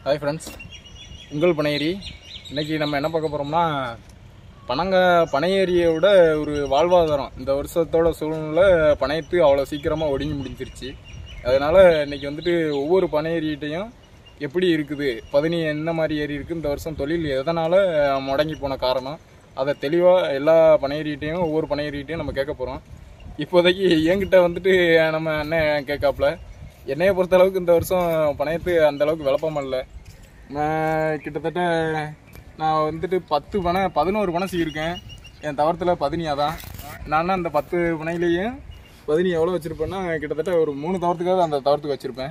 Hi friends, உங்கள் பனையேரி. இன்றைக்கி நம்ம என்ன பார்க்க போகிறோம்னா, பனையேரியை விட ஒரு வாழ்வாதாரம் இந்த வருஷத்தோட சூழ்நிலை பனையத்து அவ்வளோ சீக்கிரமாக ஒடுங்கி முடிஞ்சிருச்சு. அதனால் இன்றைக்கி வந்துட்டு ஒவ்வொரு பனையேரிகிட்டையும் எப்படி இருக்குது, பதனி என்ன மாதிரி ஏறி இருக்குது, இந்த வருஷம் தொழில் எதனால் முடங்கி போன காரணம், அதை தெளிவாக எல்லா பனையேரிகிட்டையும் ஒவ்வொரு பனையேரிகிட்டையும் நம்ம கேட்க போகிறோம். இப்போதைக்கு என்கிட்ட வந்துட்டு நம்ம அண்ணன் கேட்காப்புல. என்னையை பொறுத்தளவுக்கு இந்த வருஷம் பனையத்து அந்தளவுக்கு விளப்பம் இல்லை. கிட்டத்தட்ட நான் வந்துட்டு 11 பனை செய்யிருக்கேன். என் தவறத்தில் பதினியாக தான். நான் அந்த 10 பனையிலையும் பதினி எவ்வளோ வச்சுருப்பேன்னா, கிட்டத்தட்ட ஒரு 3 தவறத்துக்காவது அந்த தவறத்துக்கு வச்சுருப்பேன்.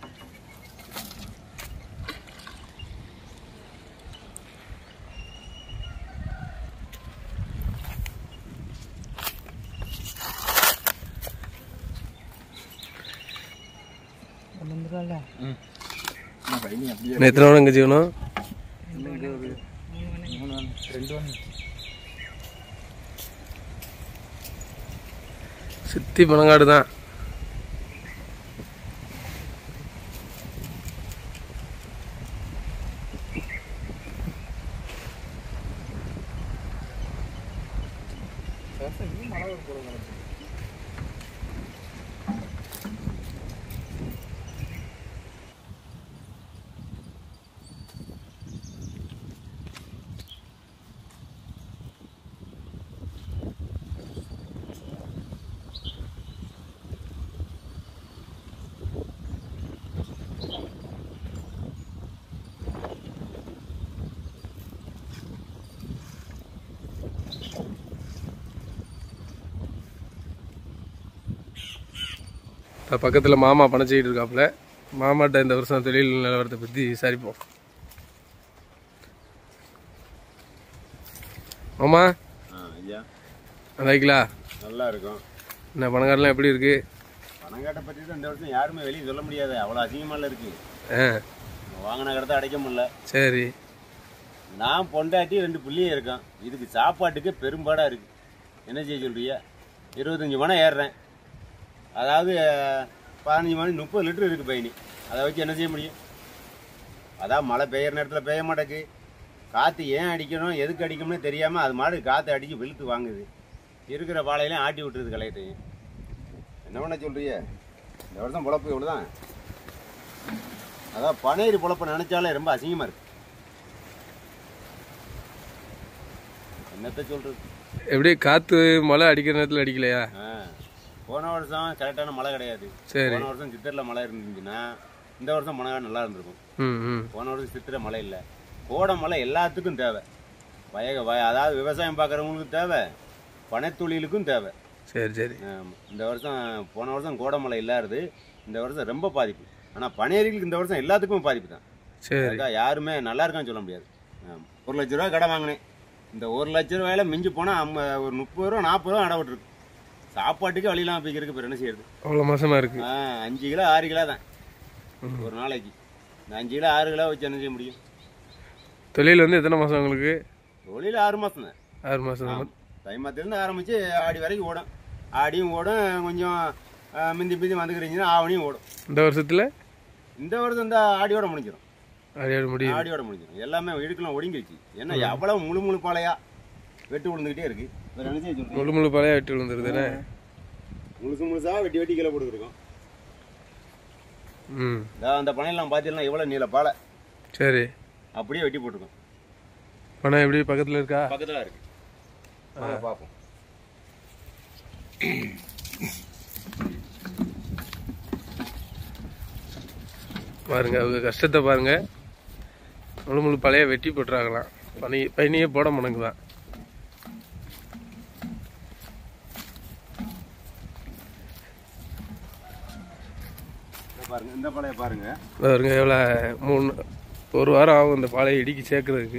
எத்தனை வணங்க செய்யணும்? சுத்தி பனங்காடு தான். இப்போ பக்கத்தில் மாமா பணச்சிக்கிட்டு இருக்காப்புல. மாமாட்ட இந்த வருஷம் தொழில் நிலவரத்தை பற்றி விசாரிப்போம். மாமா, ஐயா, நல்லாங்களா? நல்லா இருக்கும். என்ன பனங்காடெலாம் எப்படி இருக்கு? பனங்காட்டை பற்றி தான் இந்த வருஷம் யாருமே வெளியே சொல்ல முடியாது, அவ்வளோ அசிங்கமாக இருக்கு. வாங்கின கடத்தை அடைக்க முடியல. சரி, நான் பொண்டாட்டி 2 புள்ளியே இருக்கேன். இதுக்கு சாப்பாட்டுக்கு பெரும்பாடாக இருக்கு. என்ன செய்ய சொல்றியா? 25 மணி ஏறுறேன். அதாவது 15 மணி 30 லிட்டர் இருக்குது பயணி. அதை வச்சு என்ன செய்ய முடியும்? அதான் மழை பெய்கிற நேரத்தில் பெய்ய மாட்டேக்கு. காற்று ஏன் அடிக்கணும், எதுக்கு அடிக்கணும்னு தெரியாமல் அது மாடு காற்று அடித்து வெளுத்து வாங்குது. இருக்கிற பாலையெல்லாம் ஆட்டி விட்டுருது கலையத்தையும். என்ன பண்ண சொல்றிய? இந்த வருஷம் பொழப்பு இவ்வளோ தான். அதான் பனையேரி பொழப்பை நினச்சாலே ரொம்ப அசிங்கமாக இருக்கு. என்னத்தை சொல்கிறது? எப்படி காற்று மழை அடிக்கிற நேரத்தில் அடிக்கலையா? போன வருஷம் கரெக்டான மழை கிடையாது. போன வருஷம் சித்திரையில் மழை இருந்துச்சுன்னா இந்த வருஷம் மழை நல்லா இருந்திருக்கும். போன வருஷம் சித்திரை மழை இல்லை. கோடை மழை எல்லாத்துக்கும் தேவை. அதாவது விவசாயம் பார்க்குறவங்களுக்கும் தேவை, பனைத்தொழிலுக்கும் தேவை. சரி சரி. போன வருஷம் கோடை மழை இல்லாது. இந்த வருஷம் ரொம்ப பாதிப்பு. ஆனால் பனையேரிகளுக்கு இந்த வருஷம் எல்லாத்துக்கும் பாதிப்பு தான். சரி, யாருமே நல்லா இருக்கான்னு சொல்ல முடியாது. 1 லட்ச ரூபா கடை வாங்கினேன். இந்த 1 லட்ச ரூபாயில மிஞ்சி போனால் ஒரு 30 ரூபா 40 ரூபா அடை விட்டுருக்கு. சாப்பாட்டுக்கு வழியெல்லாம் பிடிக்கிறதுக்கு இப்போ என்ன செய்யறது? அவ்வளோ மாசமாக இருக்கு. 5 கிலோ 6 கிலோ தான் ஒரு நாளைக்கு. இந்த 5 கிலோ 6 கிலோ வச்சு என்ன செய்ய முடியும்? தொழில் வந்து எத்தனை மாதம் உங்களுக்கு? தொழில் 6 மாதம் தான். 6 மாதம். தை மாதத்துலேருந்து ஆரம்பித்து ஆடி வரைக்கும் ஓடும். ஆடியும் ஓடும், கொஞ்சம் மிந்தி வந்துக்கிறீங்கன்னா ஆவணியும் ஓடும். இந்த வருஷத்தில் இந்த வருஷம் இந்த ஆடியோட முடிஞ்சிடும். ஆடியோட முடிஞ்சிடும். எல்லாமே இடுக்கெல்லாம் ஒடுங்கிடுச்சு. ஏன்னா எவ்வளோ முழு பாலையா வெட்டு விழுந்துக்கிட்டே இருக்கு. முழு பாலையா வெட்டி விழுந்துருதுண்ணே. முழுசாக வெட்டி கீழே போட்டுருக்கோம். அந்த பனையெல்லாம் பார்த்தீங்கன்னா எவ்வளோ நீல பாலை. சரி, அப்படியே வெட்டி போட்டிருக்கோம். பனை எப்படி பக்கத்தில் இருக்கா? பக்கத்தில் இருக்கு. பார்ப்போம். பாருங்க, அவங்க கஷ்டத்தை பாருங்க. முழு பழைய வெட்டி போட்டுறாங்களாம். பனியே போட முடங்குதான். பாருங்க, இந்த பாலையை பாருங்க. பாருங்க எவ்வளோ 1 வாரம் ஆகும் இந்த பாலையை இடிக்கி சேர்க்கறதுக்கு.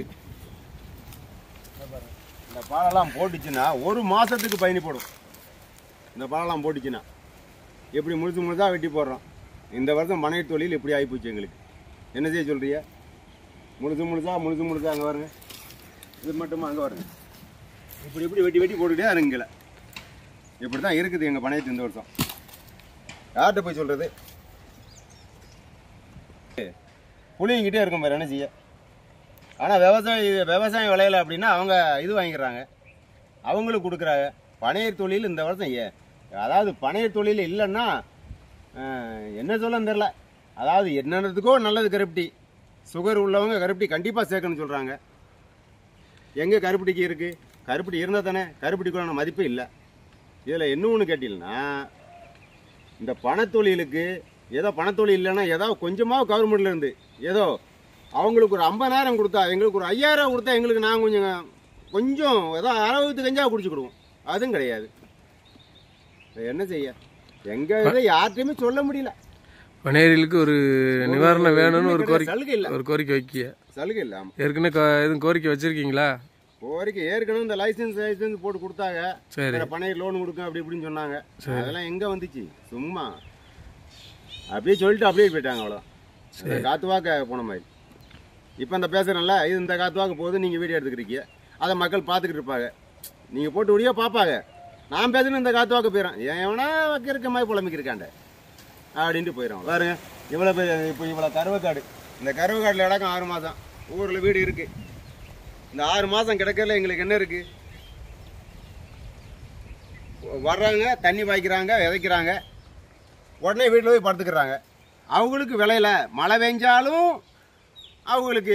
இந்த பாலெல்லாம் போட்டுச்சுன்னா 1 மாசத்துக்கு பயணி போடும். இந்த பாலெல்லாம் போட்டுச்சுன்னா எப்படி முழுசாக வெட்டி போடுறோம். இந்த வருஷம் பனை தொழில் இப்படி ஆகிப்போச்சு எங்களுக்கு. என்ன செய்ய சொல்றியா? முழுசா அங்கே பாருங்க. இது மட்டுமா அங்கே பாருங்க. இப்படி வெட்டி போட்டுக்கிட்டே அருங்கல. இப்படி தான் இருக்குது எங்கள் பனையத்து இந்த வருஷம். யார்கிட்ட போய் சொல்கிறது? புளிங்கிட்டே இருக்கும் பாரு, என்ன செய்ய. ஆனால் விவசாயம் விளையலை அப்படின்னா அவங்க இது வாங்கிக்கிறாங்க, அவங்களுக்கு கொடுக்குறாங்க. பனையர் தொழில் இந்த வருஷம் அதாவது பனையர் தொழில் இல்லைன்னா என்ன சொல்லன்னு தெரில. அதாவது என்னென்னதுக்கோ நல்லது கருப்பட்டி. சுகர் உள்ளவங்க கருப்பட்டி கண்டிப்பாக சேர்க்கணும்னு சொல்கிறாங்க. எங்கே கருப்பட்டிக்கு இருக்குது? கருப்பட்டி இருந்தால் தானே கருப்பட்டிக்குள்ள மதிப்பே இல்லை. இதில் என்ன ஒன்று கேட்டீங்கன்னா, இந்த பணத்தொழிலுக்கு ஏதோ பணத்தொழில் இல்லைன்னா ஏதோ கொஞ்சமாக கவர்மெண்ட்லேருந்து ஏதோ அவங்களுக்கு ஒரு 50,000 கொடுத்தா, எங்களுக்கு ஒரு 5,000 கொடுத்தா எங்களுக்கு நாங்கள் கொஞ்சம் ஏதோ அளவுக்கு கஞ்சாவை குடிச்சுக்கிடுவோம். அதுவும் கிடையாது. என்ன செய்ய, எங்கள் இதை யார்கிட்டையுமே சொல்ல முடியல. பனையர்களுக்கு ஒரு நிவாரணம் வேணும்னு ஒரு கோரிக்கை, சலுகை இல்லை, ஒரு கோரிக்கை வைக்க சலுகை இல்லை. ஆமாம், ஏற்கனவே எதுவும் கோரிக்கை வச்சிருக்கீங்களா? கோரிக்கை ஏற்கனவே இந்த லைசன்ஸ் போட்டு கொடுத்தாங்க. சரி, பனையர் லோன் கொடுங்க அப்படி இப்படின்னு சொன்னாங்க. அதெல்லாம் எங்கே வந்துச்சு? சும்மா அப்படியே சொல்லிட்டு அப்படியே போயிட்டாங்க, அவ்வளோதான். காத்து வாக்க போன மாதிரி. இப்போ இந்த பேசுகிறேன்ல, இது இந்த காத்து வாக்க போது நீங்கள் வீடியோ எடுத்துக்கிறீங்க, அதை மக்கள் பார்த்துக்கிட்டு இருப்பாங்க. நீங்கள் போட்டு விடியோ பார்ப்பாங்க. நான் பேசுன்னு இந்த காத்து வாக்க போயிடறேன், எவனா வைக்கிற மாதிரி புலம்பிக்கிருக்காண்ட அப்படின்ட்டு போயிடும். பாருங்க, இவ்வளோ இப்போ இவ்வளோ கருவக்காடு. இந்த கருவக்காட்டில் இடக்கம் 6 மாதம் ஊரில் வீடு இருக்குது. இந்த 6 மாதம் கிடக்கிறதுல எங்களுக்கு என்ன இருக்குது? வர்றாங்க, தண்ணி பாய்க்கிறாங்க, விதைக்கிறாங்க, உடனே வீட்டில் போய் படுத்துக்கிறாங்க. அவங்களுக்கு விளையில மழை பெஞ்சாலும் அவங்களுக்கு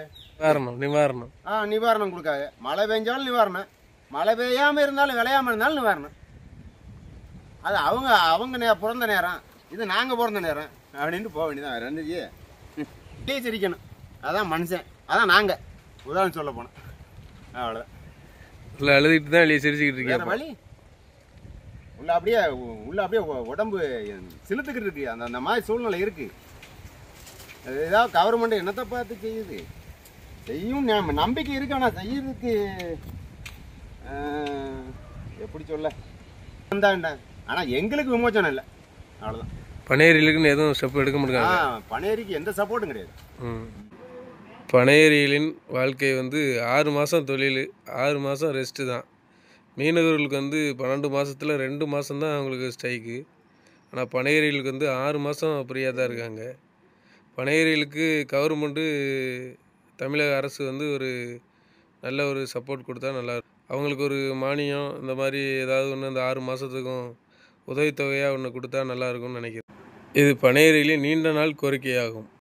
நிவாரணம் கொடுக்காங்க. மழை பெஞ்சாலும் நிவாரணம், மழை பெய்யாமல் இருந்தாலும் விளையாமல் இருந்தாலும் நிவாரணம். அது அவங்க பிறந்த நேரம், இது நாங்கள் பிறந்த நேரம் அப்படின்ட்டு போக வேண்டியதான். வேறு என்ன சிரிக்கணும். அதான் மனுஷன், அதான் நாங்கள் உதாரணம் சொல்ல போனோம். அவ்வளோதான். உள்ள அழுதுகிட்டு தான் வெளியே சிரிச்சுக்கிட்டு இருக்கேன். வழி உள்ள அப்படியே உடம்பு சிலுத்துக்கிட்டு இருக்கு. அந்த மாதிரி சூழ்நிலை இருக்கு. ஏதாவது கவர்மெண்ட் என்னத்தை பார்த்து செய்யுது? செய்யும் நம்பிக்கை இருக்கு, ஆனால் செய்யறதுக்கு எப்படி சொல்ல வந்தாண்டா. ஆனால் எங்களுக்கு விமோச்சனம் இல்லை, அவ்வளோதான். பனையர்களுக்குன்னு எதுவும் ஸ்டெப் எடுக்க முடியாது. பனையரிக்கு எந்த சப்போர்ட்டும் கிடையாது. பனையரிகளின் வாழ்க்கை 6 மாதம் தொழில், 6 மாதம் ரெஸ்ட்டு தான். மீனவர்களுக்கு 12 மாதத்தில் 2 மாதம் தான் அவங்களுக்கு ஸ்ட்ரைக்கு. ஆனால் பனையரிகளுக்கு 6 மாதம் ஃப்ரீயாக தான் இருக்காங்க. பனையரிகளுக்கு கவர்மெண்ட்டு, தமிழக அரசு ஒரு நல்ல ஒரு சப்போர்ட் கொடுத்தா நல்லாயிருக்கும். அவங்களுக்கு ஒரு மானியம் இந்த மாதிரி ஏதாவது ஒன்று இந்த 6 மாதத்துக்கும் உதவித்தொகையாக ஒன்று கொடுத்தா நல்லாயிருக்கும்னு நினைக்கிறேன். இது பனையரிகளின் நீண்ட நாள் கோரிக்கையாகும்.